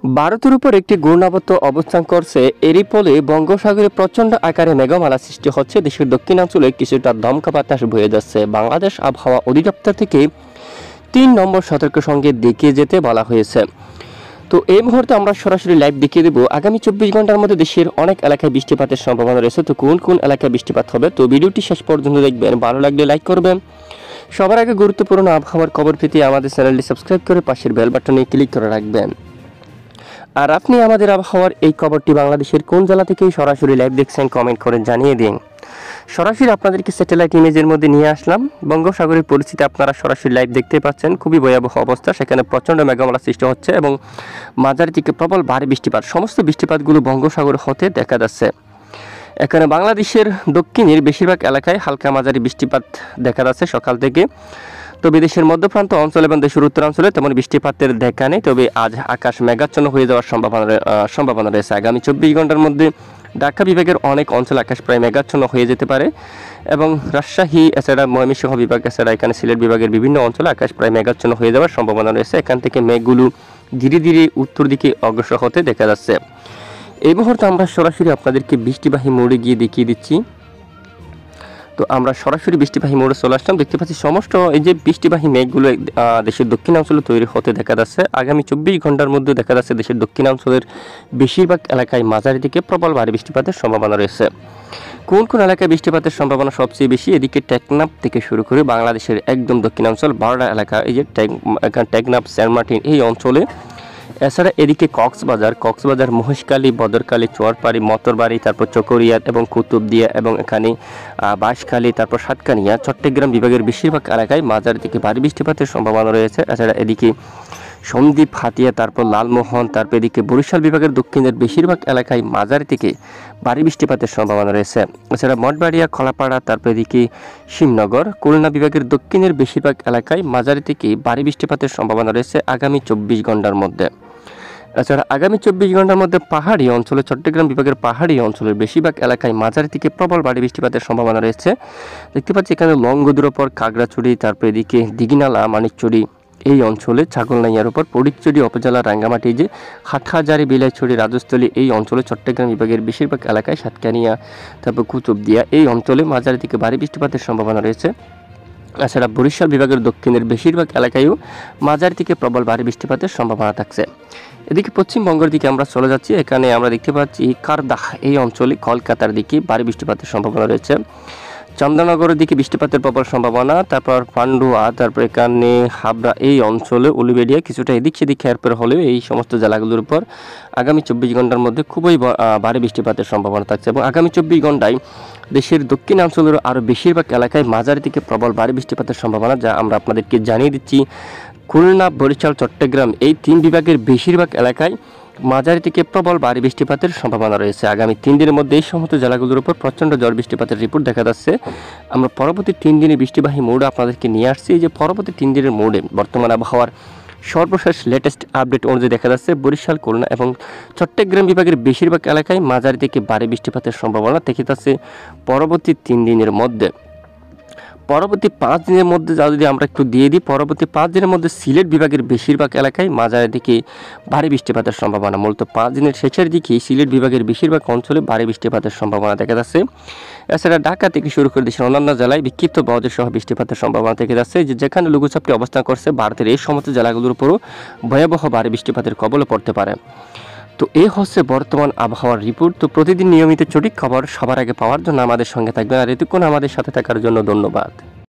ভারতের উপর একটি ঘূর্ণাবর্ত অবস্থান করছে। এরই ফলে বঙ্গোপসাগরে প্রচণ্ড আকারে মেঘমালা সৃষ্টি হচ্ছে। দেশের দক্ষিণাঞ্চলে কিছুটা দমকা বাতাস বয়ে যাচ্ছে। বাংলাদেশ আবহাওয়া অধিদপ্তর থেকে ৩ নম্বর সতর্ক সংকেত দেখিয়ে যেতে বলা হয়েছে। তো এই মুহূর্তে আমরা সরাসরি লাইভ দেখিয়ে দেবো আগামী ২৪ ঘন্টার মধ্যে দেশের অনেক এলাকায় বৃষ্টিপাতের সম্ভাবনা রয়েছে। তো কোন কোন এলাকায় বৃষ্টিপাত হবে, তো ভিডিওটি শেষ পর্যন্ত দেখবেন। ভালো লাগলে লাইক করবেন। সবার আগে গুরুত্বপূর্ণ আবহাওয়ার খবর পেতে আমাদের চ্যানেলটি সাবস্ক্রাইব করে পাশের বেল বাটনে ক্লিক করে রাখবেন। আর আপনি আমাদের আবহাওয়ার এই খবরটি বাংলাদেশের কোন জেলা থেকে সরাসরি লাইভ দেখছেন কমেন্ট করে জানিয়ে দিন। সরাসরি আপনাদেরকে স্যাটেলাইট ইমেজের মধ্যে নিয়ে আসলাম। বঙ্গোপসাগরের পরিস্থিতি আপনারা সরাসরি লাইভ দেখতে পাচ্ছেন। খুবই ভয়াবহ অবস্থা, সেখানে প্রচণ্ড মেঘমালা সৃষ্টি হচ্ছে এবং মাঝারি থেকে প্রবল ভারী বৃষ্টিপাত, সমস্ত বৃষ্টিপাতগুলো বঙ্গোপসাগর হতে দেখা যাচ্ছে। এখানে বাংলাদেশের দক্ষিণের বেশিরভাগ এলাকায় হালকা মাঝারি বৃষ্টিপাত দেখা যাচ্ছে সকাল থেকে। তবে দেশের মধ্যপ্রান্ত অঞ্চল এবং দেশের উত্তরাঞ্চলে তেমন বৃষ্টিপাতের দেখা নেই। তবে আজ আকাশ মেঘাচ্ছন্ন হয়ে যাওয়ার সম্ভাবনা রয়েছে। আগামী ২৪ ঘন্টার মধ্যে ঢাকা বিভাগের অনেক অঞ্চল আকাশ প্রায় মেঘাচ্ছন্ন হয়ে যেতে পারে এবং রাজশাহী এছাড়া ময়মনসিংহ বিভাগ এছাড়া এখানে সিলেট বিভাগের বিভিন্ন অঞ্চলে আকাশ প্রায় মেঘাচ্ছন্ন হয়ে যাওয়ার সম্ভাবনা রয়েছে। এখান থেকে মেঘগুলো ধীরে ধীরে উত্তর দিকে অগ্রসর হতে দেখা যাচ্ছে। এই মুহূর্তে আমরা সরাসরি আপনাদেরকে বৃষ্টিবাহী মোড়ে গিয়ে দেখিয়ে দিচ্ছি। তো আমরা সরাসরি বৃষ্টিবাহী মোড়ে চলে আসলাম। দেখতে পাচ্ছি সমস্ত এই যে বৃষ্টিবাহী মেঘগুলো দেশের দক্ষিণাঞ্চলে তৈরি হতে দেখা যাচ্ছে। আগামী ২৪ ঘন্টার মধ্যে দেখা যাচ্ছে দেশের দক্ষিণাঞ্চলের বেশিরভাগ এলাকায় মাঝারি থেকে প্রবল ভারী বৃষ্টিপাতের সম্ভাবনা রয়েছে। কোন কোন এলাকায় বৃষ্টিপাতের সম্ভাবনা সবচেয়ে বেশি? এদিকে টেকনাফ থেকে শুরু করে বাংলাদেশের একদম দক্ষিণাঞ্চল ১২টা এলাকা, এই যে টেকনাফ, সেন্ট মার্টিন এই অঞ্চলে, এছাড়া এদিকে কক্সবাজার, মহেশখালী, বদরখালী, চুয়ারপাড়ি, মতরবাড়ি, তারপর চকরিয়া এবং কুতুবদিয়া এবং এখানে বাঁশখালী, তারপর সাতকানিয়া, চট্টগ্রাম বিভাগের বেশিরভাগ এলাকায় মাঝারি থেকে ভারী বৃষ্টিপাতের সম্ভাবনা রয়েছে। এছাড়া এদিকে সন্দ্বীপ, হাতিয়া, তারপর লালমোহন, তারপর এদিকে বরিশাল বিভাগের দক্ষিণের বেশিরভাগ এলাকায় মাঝারি থেকে ভারী বৃষ্টিপাতের সম্ভাবনা রয়েছে। এছাড়া মঠবাড়িয়া, খলাপাড়া, তারপর এদিকে শিবনগর, খুলনা বিভাগের দক্ষিণের বেশিরভাগ এলাকায় মাঝারি থেকে ভারী বৃষ্টিপাতের সম্ভাবনা রয়েছে আগামী ২৪ ঘন্টার মধ্যে। এছাড়া আগামী ২৪ ঘন্টার মধ্যে পাহাড়ি অঞ্চলে, চট্টগ্রাম বিভাগের পাহাড়ি অঞ্চলের বেশিরভাগ এলাকায় মাঝারি থেকে প্রবল ভারী বৃষ্টিপাতের সম্ভাবনা রয়েছে। দেখতে পাচ্ছি এখানে লংগদুর ওপর খাগড়াছড়ি, তারপর এদিকে দিঘিনালা, মানিকচুরি এই অঞ্চলে, ছাগলনাইয়ার উপর ফটিকছড়ি উপজেলা রাঙ্গামাটি, যে হাটহাজারী, বিলাইছড়ি, রাজস্থলী এই অঞ্চলে, চট্টগ্রাম বিভাগের বেশিরভাগ এলাকায়, সাতকানিয়া, তারপর কুতুবদিয়া এই অঞ্চলে মাঝারি থেকে ভারী বৃষ্টিপাতের সম্ভাবনা রয়েছে। এছাড়া বরিশাল বিভাগের দক্ষিণের বেশিরভাগ এলাকায়ও মাঝারি থেকে প্রবল ভারী বৃষ্টিপাতের সম্ভাবনা থাকছে। এদিকে পশ্চিমবঙ্গের দিকে আমরা চলে যাচ্ছি। এখানে আমরা দেখতে পাচ্ছি কারদাহ এই অঞ্চলে, কলকাতার দিকে ভারী বৃষ্টিপাতের সম্ভাবনা রয়েছে। চন্দননগরের দিকে বৃষ্টিপাতের প্রবল সম্ভাবনা, তারপর পান্ডুয়া, তারপর এখানে হাবড়া এই অঞ্চলে, উলুবেড়িয়া কিছুটা এদিক সেদিক হেরফের হলেও এই সমস্ত জেলাগুলোর উপর আগামী ২৪ ঘন্টার মধ্যে খুবই ভারী বৃষ্টিপাতের সম্ভাবনা থাকছে এবং আগামী ২৪ ঘন্টায় দেশের দক্ষিণাঞ্চলের আরও বেশিরভাগ এলাকায় মাঝারি থেকে প্রবল ভারী বৃষ্টিপাতের সম্ভাবনা, যা আমরা আপনাদেরকে জানিয়ে দিচ্ছি। খুলনা, বরিশাল, চট্টগ্রাম এই ৩ বিভাগের বেশিরভাগ এলাকায় মাঝারি থেকে প্রবল ভারী বৃষ্টিপাতের সম্ভাবনা রয়েছে। আগামী ৩ দিনের মধ্যে এই সমস্ত জেলাগুলোর উপর প্রচণ্ড ঝড় বৃষ্টিপাতের রিপোর্ট দেখা যাচ্ছে। আমরা পরবর্তী ৩ দিনের বৃষ্টিবাহী মোড়ে আপনাদেরকে নিয়ে আসছি। এই যে পরবর্তী 3 দিনের মোড়ে বর্তমান আবহাওয়ার সর্বশেষ লেটেস্ট আপডেট অনুযায়ী দেখা যাচ্ছে বরিশাল, খুলনা এবং চট্টগ্রাম বিভাগের বেশিরভাগ এলাকায় মাঝারি থেকে ভারী বৃষ্টিপাতের সম্ভাবনা থেকে যাচ্ছে পরবর্তী 3 দিনের মধ্যে। পরবর্তী 5 দিনের মধ্যে যদি আমরা একটু দিয়ে দিই, পরবর্তী 5 দিনের মধ্যে সিলেট বিভাগের বেশিরভাগ এলাকায় মাঝারি থেকে ভারী বৃষ্টিপাতের সম্ভাবনা। মূলত 5 দিনের শেষের দিকে সিলেট বিভাগের বেশিরভাগ অঞ্চলে ভারী বৃষ্টিপাতের সম্ভাবনা দেখা যাচ্ছে। এছাড়া ঢাকা থেকে শুরু করে দেশের অন্যান্য জেলায় বিক্ষিপ্ত বজ্র সহ বৃষ্টিপাতের সম্ভাবনা থেকে যাচ্ছে। যেখানে লঘুচাপটি অবস্থান করছে ভারতের এই সমস্ত জেলাগুলোর উপরও ভয়াবহ ভারী বৃষ্টিপাতের কবলে পড়তে পারে। তো এই হচ্ছে বর্তমান আবহাওয়ার রিপোর্ট। তো প্রতিদিন নিয়মিত সঠিক খবর সবার আগে পাওয়ার জন্য আমাদের সঙ্গে থাকবেন, আর এতক্ষণ আমাদের সাথে থাকার জন্য ধন্যবাদ।